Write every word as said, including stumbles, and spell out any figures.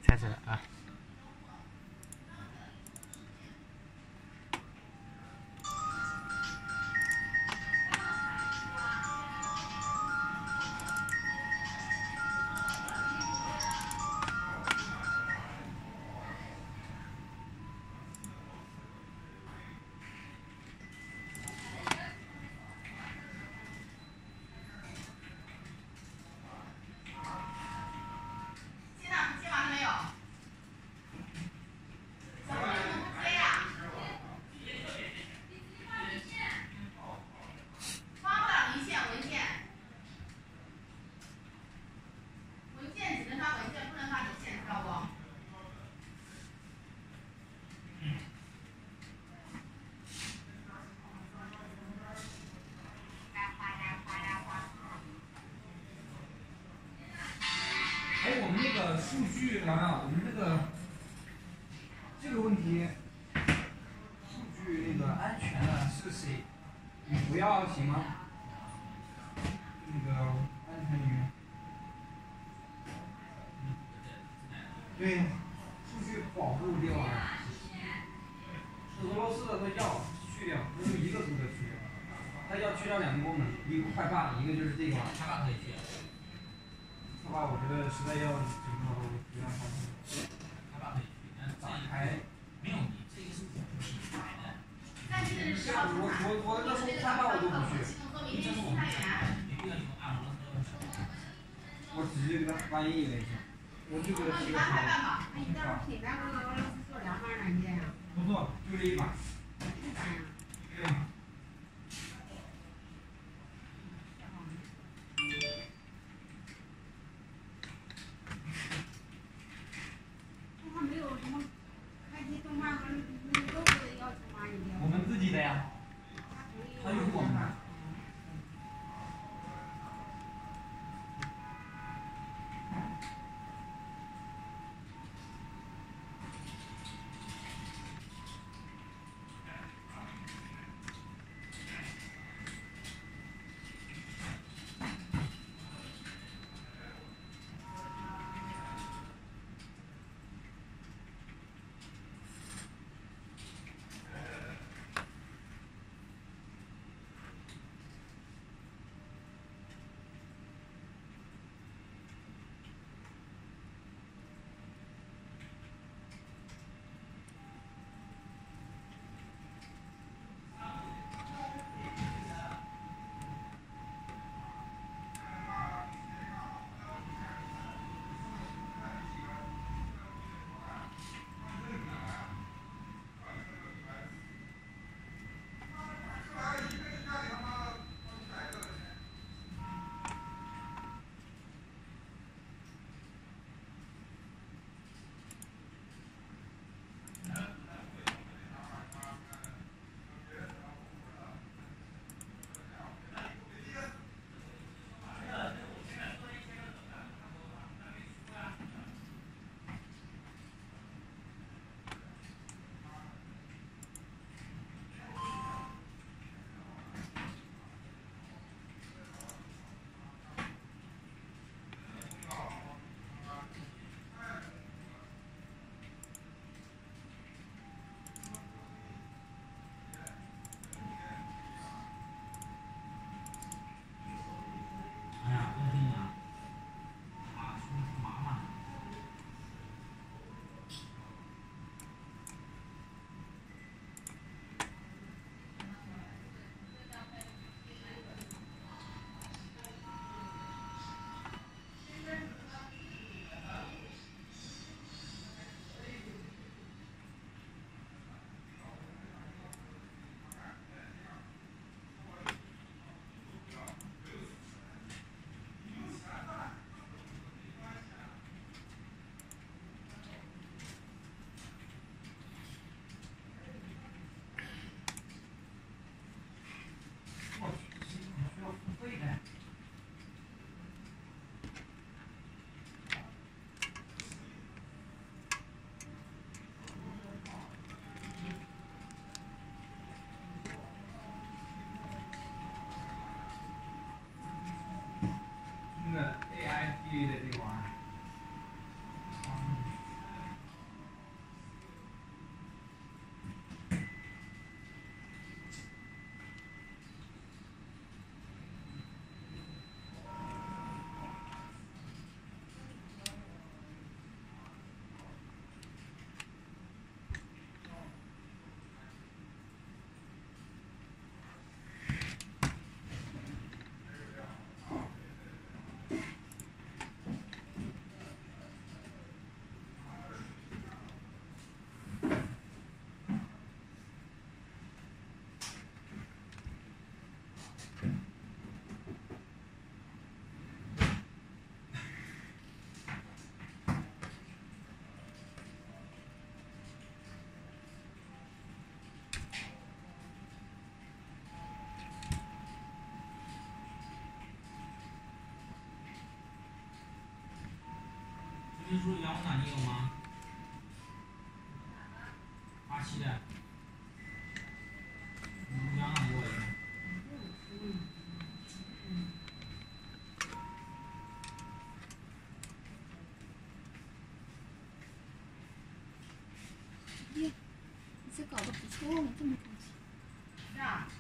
开始了啊！ 哎，我们那个数据，洋洋，我们那个这个问题，数据那个安全的是谁？你不要行吗？那个安全员。对，数据保护掉了。俄罗斯的都要去掉，那就一个图的去掉。它要去掉两个功能，一个快霸，一个就是这个。快霸可以去。快霸我觉得实在要整个不让它去。快霸可以去，但打开没有你这个是我们品牌的。但是我我我那时候快霸我都不去，这是我们品牌，没必要用按摩的。我直接给它翻译了一下，我就给它提个好。 你到时候品牌和俄罗斯做两码软件呀？ 不做，就这一码。对。 他没有什么开机动画和那个 logo 的要求吗？ 我们自己的呀。他有我们的。 你说杨楠你有吗？八七的。嗯，杨楠给我一个。 耶，你这搞得不错嘛，这么高级。 是啊。